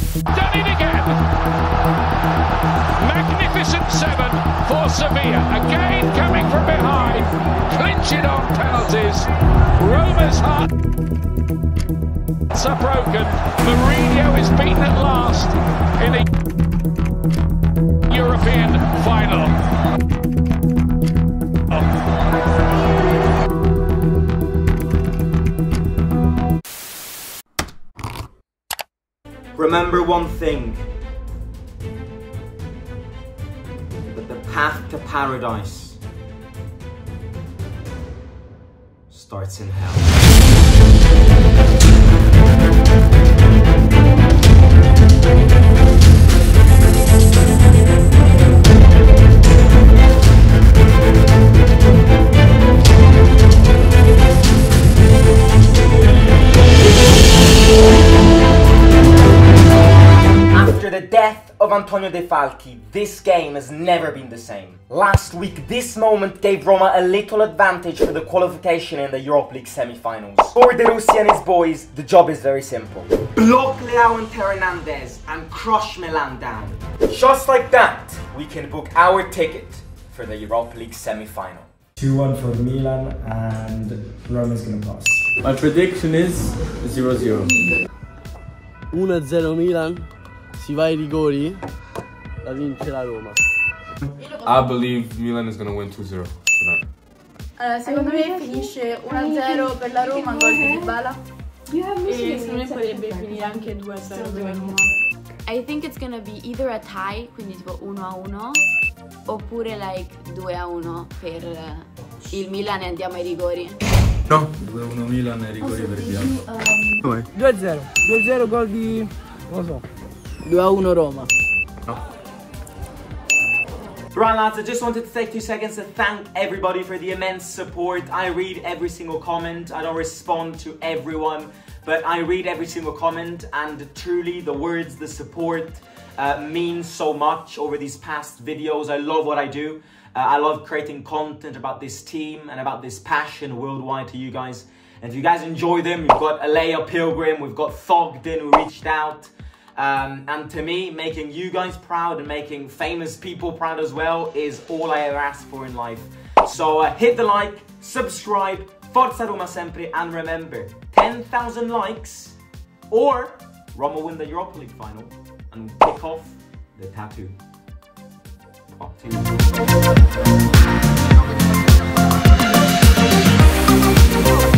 Done it again. Magnificent 7 for Sevilla. Again coming from behind. Clinch it on penalties. Roma's hearts are broken. Mourinho is beaten at last in a European final. Remember one thing, that the path to paradise starts in hell. After the death of Antonio De Falchi, this game has never been the same. Last week, this moment gave Roma a little advantage for the qualification in the Europa League semi-finals. For De Rossi and his boys, the job is very simple. Block Leao and Hernandez and crush Milan down. Just like that, we can book our ticket for the Europa League semi-final. 2-1 for Milan and Roma's gonna pass. My prediction is 0-0. 1-0 Milan, si va ai rigori, la vince la Roma. I believe Milan is gonna win 2-0 tonight. Secondo me finisce 1-0 per la Roma, gol di Dybala. E secondo me potrebbe finire anche 2-0 per la Roma. I think it's gonna be either a tie, quindi tipo 1-1, oppure like 2-1 per il Milan e andiamo ai rigori. No, 2-1 Milan e rigori per il 2-0, 2-0 gol di... non lo so. 2-1 Roma. Right lads, I just wanted to take 2 seconds to thank everybody for the immense support. I read every single comment. I don't respond to everyone, but I read every single comment, and truly the words, the support mean so much over these past videos. I love what I do. I love creating content about this team and about this passion worldwide to you guys. And if you guys enjoy them, we've got Alea Pilgrim, we've got Thogden who reached out. And to me, making you guys proud and making famous people proud as well is all I ever ask for in life. So hit the like, subscribe, Forza Roma sempre, and remember, 10,000 likes or Roma win the Europa League final and kick off the tattoo. Part 2.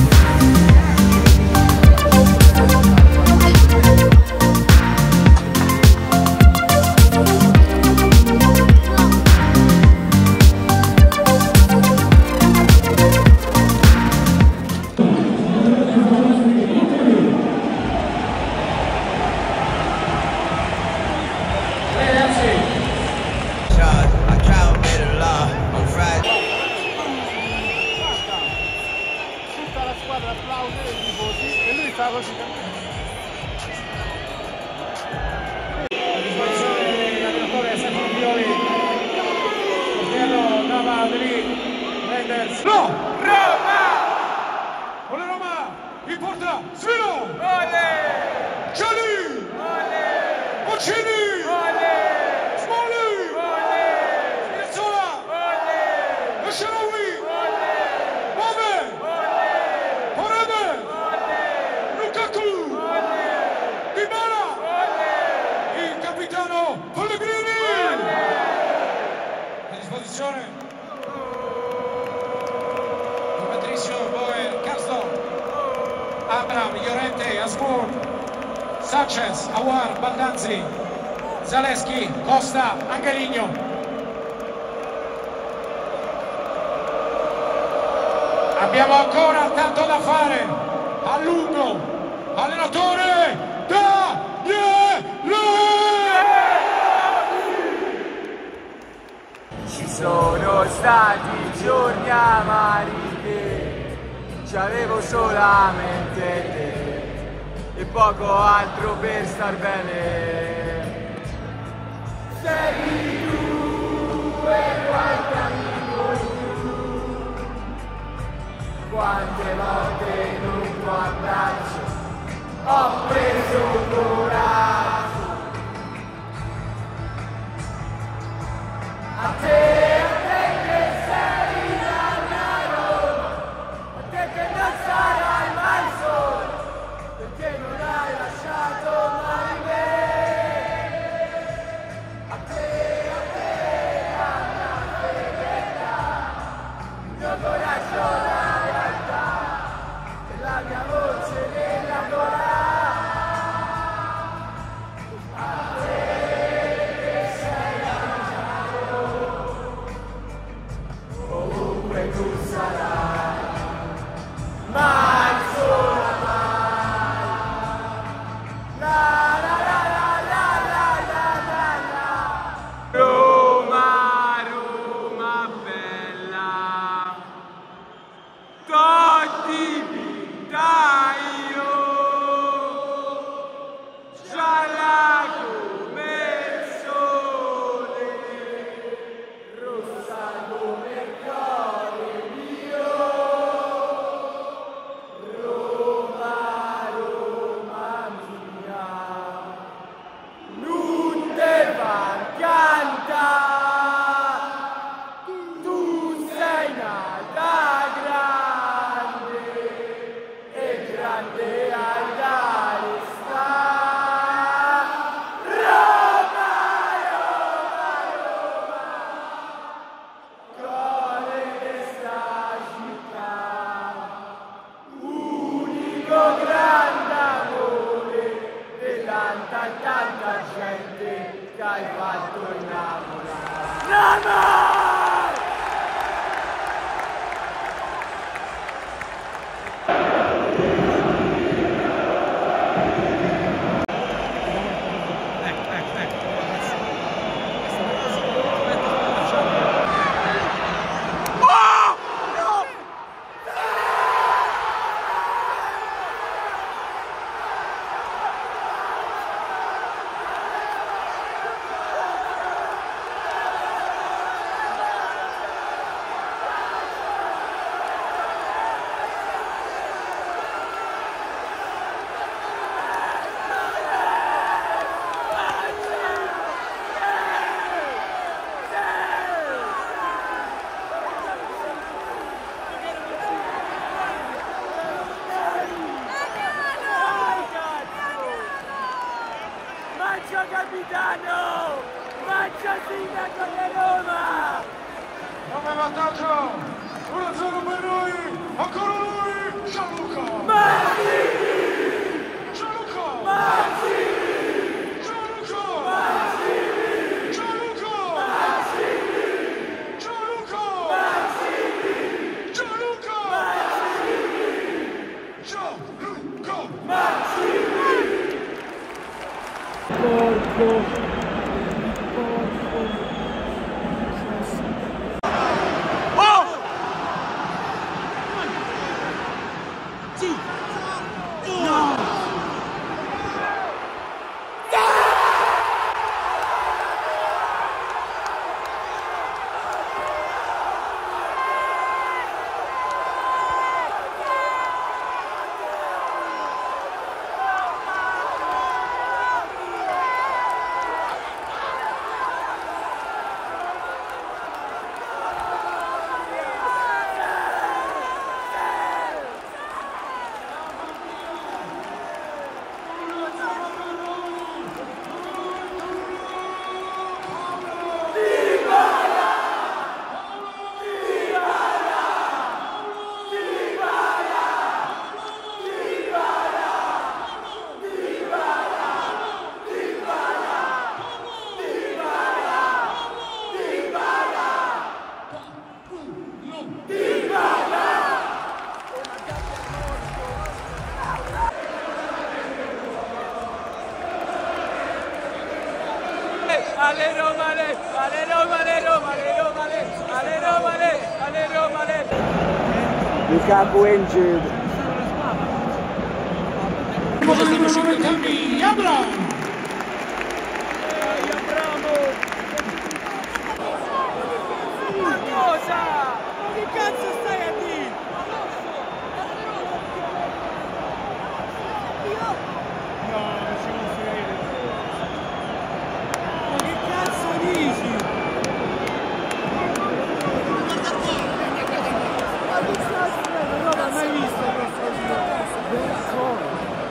No! Roma! Ole Roma! Il porta! Svilo! Ole! Gianni! Ole! Boccini! Ole! Smolli! Ole! Spinazzola! Ole! Esceraoui! Ole! Bove! Ole! Porebe! Ole! Lukaku! Ole! Dybala! Ole! Il capitano Pellegrini! Ole! A disposizione Abram, Llorente, Asmur, Sanchez, Aouar, Baldanzi, Zaleschi, Costa, Angeligno. Abbiamo ancora tanto da fare. A lungo, allenatore Daniele! Ci sono stati giorni amari che c'avevo solamente te e poco altro per star bene. Sei tu e qualche amico in più, quante volte in un tuo abbraccio ho preso coraggio. hai fatto innamorare. Mancio capitano! Mancio sindaco di Roma! Come vantaggio! 1-0 per noi! Ancora lui! Gianluca! Mancini! Gianluca! Mancini! Gianluca! Mancini! Gianluca! Mancini! Gianluca! Mancini! Gianluca! Mancini! Gianluca! Mancini! Ale Roma, ale Roma, ale Roma, ale Roma, ale Roma, ale Roma, ale Lukaku injured. Ma cosa? Che cazzo stai a dire? No, non ci posso credere. Ma che cazzo dici? Non l'ho mai visto questo giro.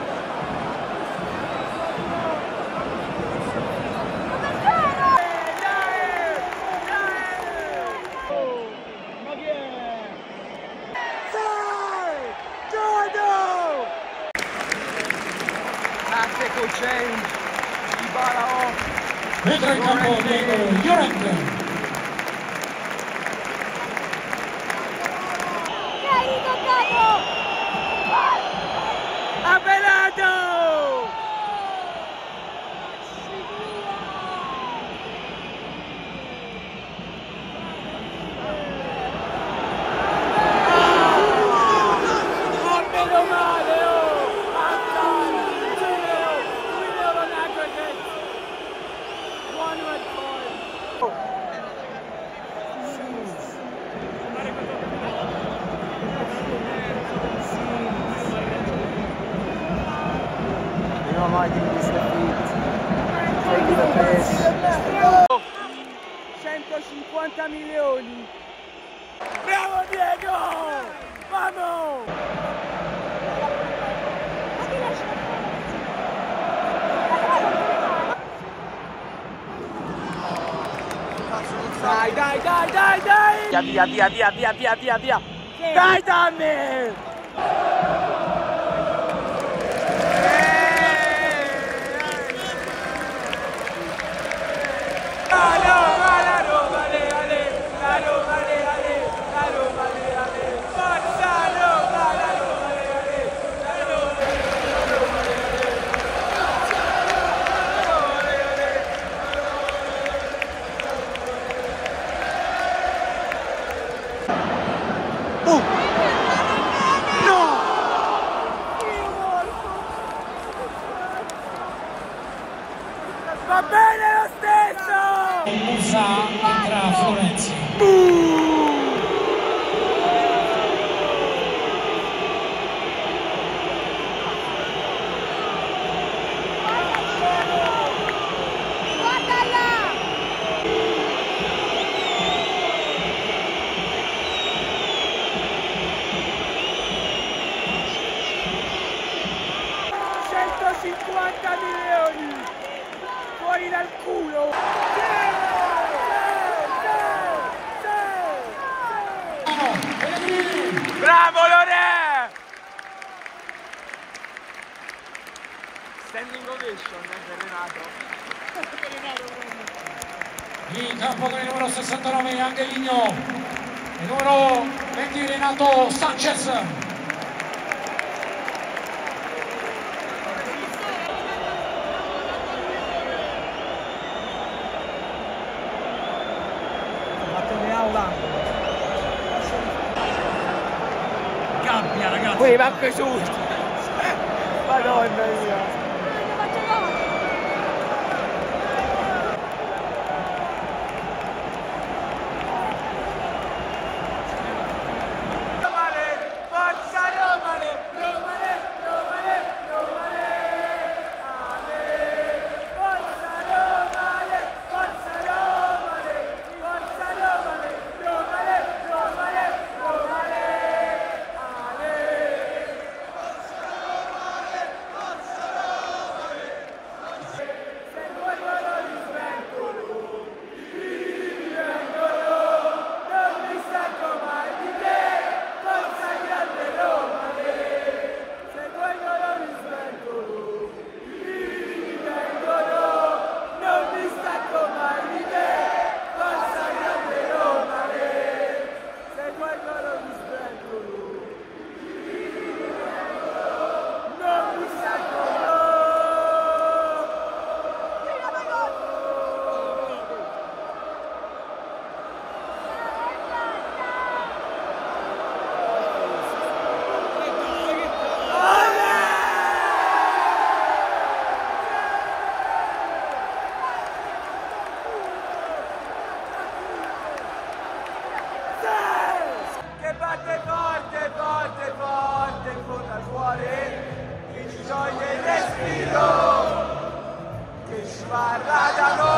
Tactical change. Dybala off. Entra in campo Diego Llorente. Abelardo! Meno male, oh! Ancora! 2-0 on aggregate. 1 red card. You know, liking this defeat. Taking the piss. 150 milioni. Bravo Diego! Vamos! Dai, dai, dai, dai, dai! Via, via, via, via, via, via, via! Dai, dammi! Va bene lo stesso! Musa entra Florenzi. Milioni fuori dal culo. Bravo Lore! Standing ovation per Renato. In campo con il numero 69 Angelino, il numero 20 Renato Sanchez. Gabbia ragazzi! Poi manco su! Madonna mia! Che ci toglie il respiro, che ci parla da noi.